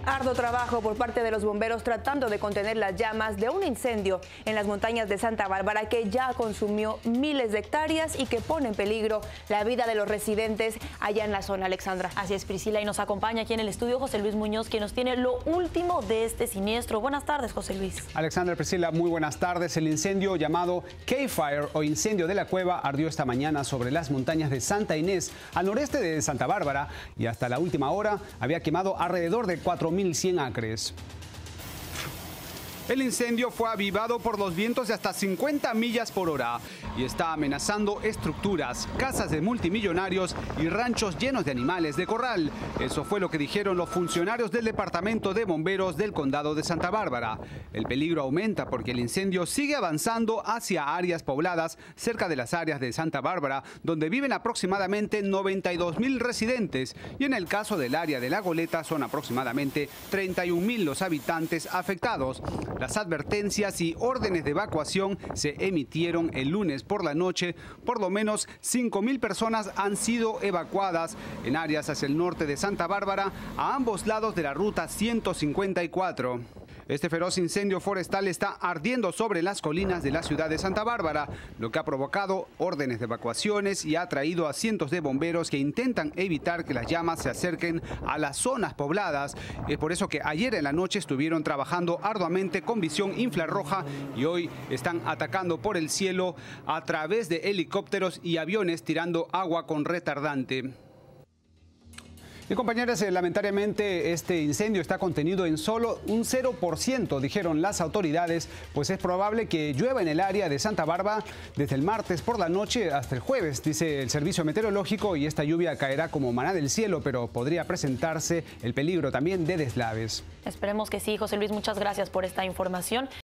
Arduo trabajo por parte de los bomberos tratando de contener las llamas de un incendio en las montañas de Santa Bárbara que ya consumió miles de hectáreas y que pone en peligro la vida de los residentes allá en la zona, Alexandra. Así es, Priscila, y nos acompaña aquí en el estudio José Luis Muñoz, quien nos tiene lo último de este siniestro. Buenas tardes, José Luis. Alexandra, Priscila, muy buenas tardes. El incendio llamado Cave Fire o incendio de la cueva ardió esta mañana sobre las montañas de Santa Inés, al noreste de Santa Bárbara, y hasta la última hora había quemado alrededor de 4.100 acres. El incendio fue avivado por los vientos de hasta 50 millas por hora y está amenazando estructuras, casas de multimillonarios y ranchos llenos de animales de corral. Eso fue lo que dijeron los funcionarios del Departamento de Bomberos del Condado de Santa Bárbara. El peligro aumenta porque el incendio sigue avanzando hacia áreas pobladas cerca de las áreas de Santa Bárbara, donde viven aproximadamente 92.000 residentes, y en el caso del área de La Goleta son aproximadamente 31.000 los habitantes afectados. Las advertencias y órdenes de evacuación se emitieron el lunes por la noche. Por lo menos 5.000 personas han sido evacuadas en áreas hacia el norte de Santa Bárbara, a ambos lados de la ruta 154. Este feroz incendio forestal está ardiendo sobre las colinas de la ciudad de Santa Bárbara, lo que ha provocado órdenes de evacuaciones y ha atraído a cientos de bomberos que intentan evitar que las llamas se acerquen a las zonas pobladas. Es por eso que ayer en la noche estuvieron trabajando arduamente con visión infrarroja y hoy están atacando por el cielo a través de helicópteros y aviones tirando agua con retardante. Y compañeras, lamentablemente este incendio está contenido en solo un 0%, dijeron las autoridades, pues es probable que llueva en el área de Santa Bárbara desde el martes por la noche hasta el jueves, dice el servicio meteorológico, y esta lluvia caerá como maná del cielo, pero podría presentarse el peligro también de deslaves. Esperemos que sí, José Luis, muchas gracias por esta información.